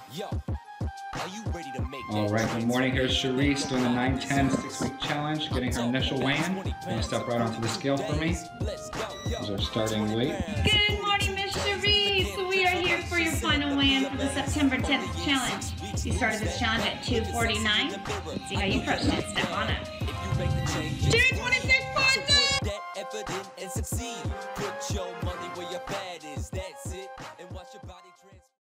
All right, good morning. Here's Sharese doing the 9-10 6-week challenge, getting her initial weigh-in. Going to step right onto the scale for me. Here's our starting weight. Good morning, Miss Sharese. So we are here for your final weigh-in for the September 10th challenge. You started this challenge at 2:49. Let's see how you crushed it. Step on up.